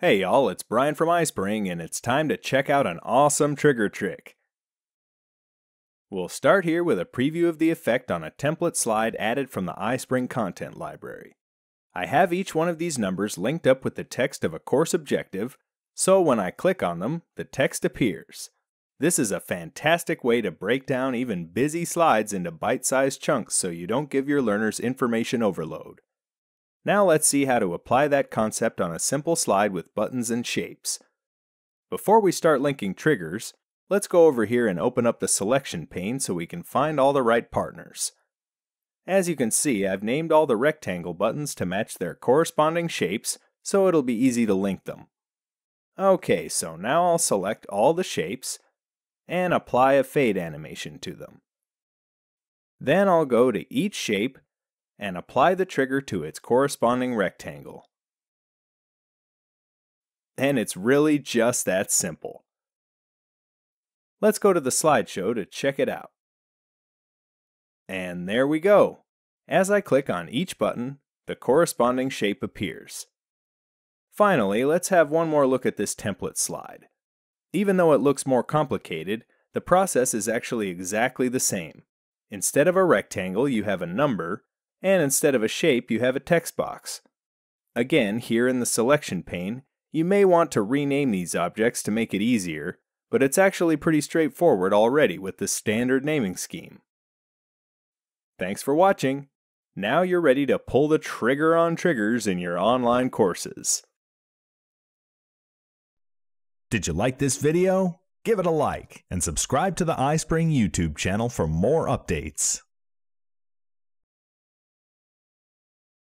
Hey y'all, it's Brian from iSpring, and it's time to check out an awesome trigger trick. We'll start here with a preview of the effect on a template slide added from the iSpring content library. I have each one of these numbers linked up with the text of a course objective, so when I click on them, the text appears. This is a fantastic way to break down even busy slides into bite-sized chunks so you don't give your learners information overload. Now let's see how to apply that concept on a simple slide with buttons and shapes. Before we start linking triggers, let's go over here and open up the selection pane so we can find all the right partners. As you can see, I've named all the rectangle buttons to match their corresponding shapes, so it'll be easy to link them. Okay, so now I'll select all the shapes and apply a fade animation to them. Then I'll go to each shape and apply the trigger to its corresponding rectangle. And it's really just that simple. Let's go to the slideshow to check it out. And there we go. As I click on each button, the corresponding shape appears. Finally, let's have one more look at this template slide. Even though it looks more complicated, the process is actually exactly the same. Instead of a rectangle, you have a number, and instead of a shape, you have a text box. Again, here in the selection pane, you may want to rename these objects to make it easier, but it's actually pretty straightforward already with the standard naming scheme. Thanks for watching. Now you're ready to pull the trigger on triggers in your online courses. Did you like this video? Give it a like and subscribe to the iSpring YouTube channel for more updates.